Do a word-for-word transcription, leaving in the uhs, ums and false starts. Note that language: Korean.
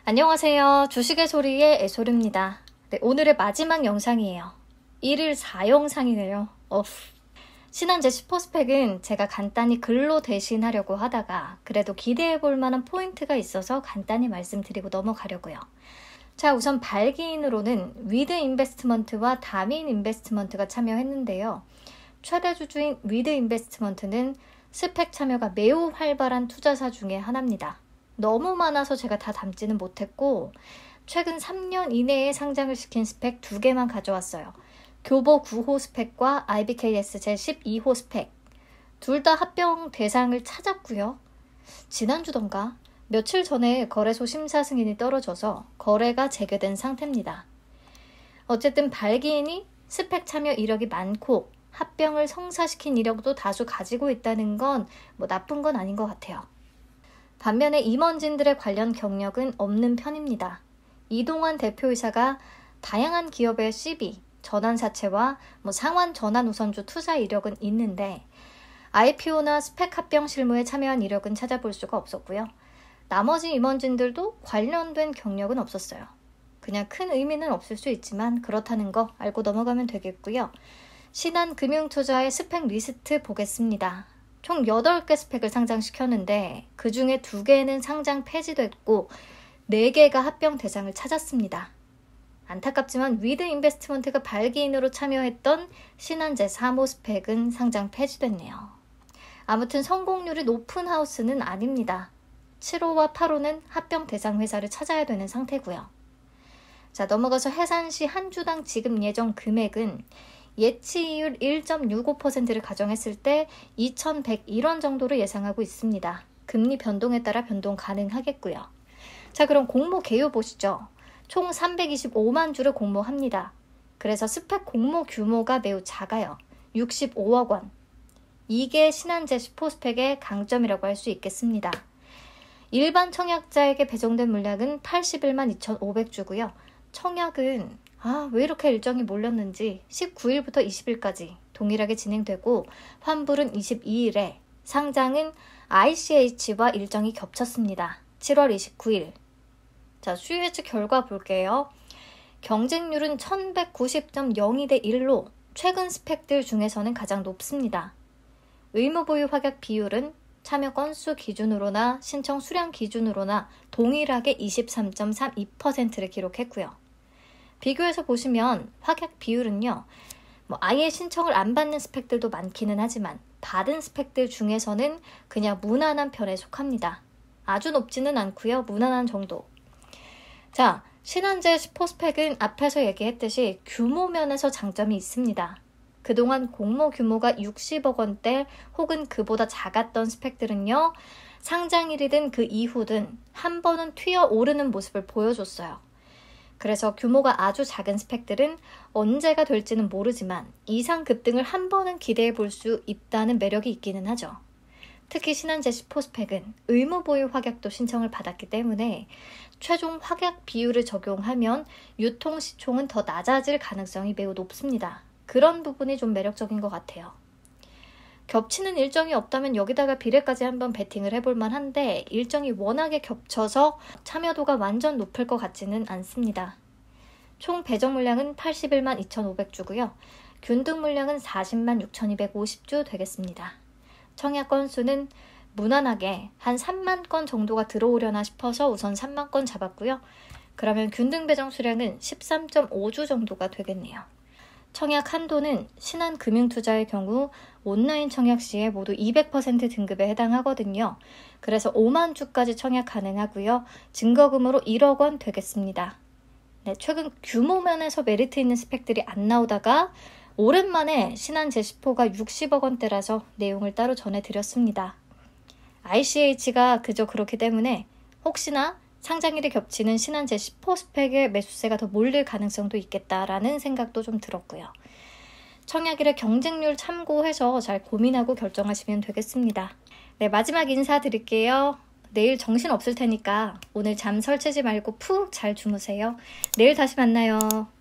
안녕하세요. 주식의 소리의 애소리입니다. 네, 오늘의 마지막 영상이에요. 일 일 사 영상이네요. 어후. 신한제 슈퍼스펙은 제가 간단히 글로 대신하려고 하다가 그래도 기대해볼 만한 포인트가 있어서 간단히 말씀드리고 넘어가려고요. 자, 우선 발기인으로는 위드 인베스트먼트와 다민 인베스트먼트가 참여했는데요. 최대 주주인 위드 인베스트먼트는 스펙 참여가 매우 활발한 투자사 중에 하나입니다. 너무 많아서 제가 다 담지는 못했고 최근 삼 년 이내에 상장을 시킨 스펙 두 개만 가져왔어요. 교보 구 호 스펙과 아이비케이에스 제십이 호 스펙 둘 다 합병 대상을 찾았고요. 지난주던가 며칠 전에 거래소 심사 승인이 떨어져서 거래가 재개된 상태입니다. 어쨌든 발기인이 스펙 참여 이력이 많고 합병을 성사시킨 이력도 다수 가지고 있다는 건 뭐 나쁜 건 아닌 것 같아요. 반면에 임원진들의 관련 경력은 없는 편입니다. 이동환 대표이사가 다양한 기업의 씨비, 전환사채와 뭐 상환 전환 우선주 투자 이력은 있는데 아이피오나 스펙 합병 실무에 참여한 이력은 찾아볼 수가 없었고요. 나머지 임원진들도 관련된 경력은 없었어요. 그냥 큰 의미는 없을 수 있지만 그렇다는 거 알고 넘어가면 되겠고요. 신한금융투자의 스펙 리스트 보겠습니다. 총 여덟 개 스펙을 상장시켰는데 그 중에 두 개는 상장 폐지됐고 네 개가 합병 대상을 찾았습니다. 안타깝지만 위드 인베스트먼트가 발기인으로 참여했던 신한제 삼 호 스펙은 상장 폐지됐네요. 아무튼 성공률이 높은 하우스는 아닙니다. 칠 호와 팔 호는 합병 대상 회사를 찾아야 되는 상태고요. 자, 넘어가서 해산시 한 주당 지급 예정 금액은 예치이율 일 점 육오 퍼센트를 가정했을 때 이천백일 원 정도로 예상하고 있습니다. 금리 변동에 따라 변동 가능하겠고요. 자, 그럼 공모 개요 보시죠. 총 삼백이십오만 주를 공모합니다. 그래서 스펙 공모 규모가 매우 작아요. 육십오억 원. 이게 신한제 슈퍼스펙의 강점이라고 할 수 있겠습니다. 일반 청약자에게 배정된 물량은 팔십일만 이천오백 주고요. 청약은 아, 왜 이렇게 일정이 몰렸는지 십구 일부터 이십 일까지 동일하게 진행되고 환불은 이십이 일에 상장은 아이씨에이치와 일정이 겹쳤습니다. 칠월 이십구 일. 자, 수요 예측 결과 볼게요. 경쟁률은 천백구십 점 영이 대 일로 최근 스펙들 중에서는 가장 높습니다. 의무 보유 확약 비율은 참여 건수 기준으로나 신청 수량 기준으로나 동일하게 이십삼 점 삼이 퍼센트를 기록했고요. 비교해서 보시면 확약 비율은요. 뭐 아예 신청을 안 받는 스펙들도 많기는 하지만 받은 스펙들 중에서는 그냥 무난한 편에 속합니다. 아주 높지는 않고요. 무난한 정도. 자, 신한제 슈퍼스펙은 앞에서 얘기했듯이 규모 면에서 장점이 있습니다. 그동안 공모 규모가 육십억 원대 혹은 그보다 작았던 스펙들은요. 상장일이든 그 이후든 한 번은 튀어오르는 모습을 보여줬어요. 그래서 규모가 아주 작은 스펙들은 언제가 될지는 모르지만 이상 급등을 한 번은 기대해 볼 수 있다는 매력이 있기는 하죠. 특히 신한제 슈퍼스펙은 의무 보유 확약도 신청을 받았기 때문에 최종 확약 비율을 적용하면 유통 시총은 더 낮아질 가능성이 매우 높습니다. 그런 부분이 좀 매력적인 것 같아요. 겹치는 일정이 없다면 여기다가 비례까지 한번 베팅을 해볼 만한데 일정이 워낙에 겹쳐서 참여도가 완전 높을 것 같지는 않습니다. 총 배정 물량은 팔십일만 이천오백 주고요. 균등 물량은 사십만 육천이백오십 주 되겠습니다. 청약 건수는 무난하게 한 삼만 건 정도가 들어오려나 싶어서 우선 삼만 건 잡았고요. 그러면 균등 배정 수량은 십삼 점 오 주 정도가 되겠네요. 청약 한도는 신한금융투자의 경우 온라인 청약 시에 모두 이백 퍼센트 등급에 해당하거든요. 그래서 오만 주까지 청약 가능하고요. 증거금으로 일억 원 되겠습니다. 네, 최근 규모 면에서 메리트 있는 스펙들이 안 나오다가 오랜만에 신한제 슈퍼가 육십억 원대라서 내용을 따로 전해드렸습니다. 아이씨에이치가 그저 그렇기 때문에 혹시나 상장일이 겹치는 신한제 슈퍼스펙의 매수세가 더 몰릴 가능성도 있겠다라는 생각도 좀 들었고요. 청약일의 경쟁률 참고해서 잘 고민하고 결정하시면 되겠습니다. 네, 마지막 인사드릴게요. 내일 정신 없을 테니까 오늘 잠 설치지 말고 푹 잘 주무세요. 내일 다시 만나요.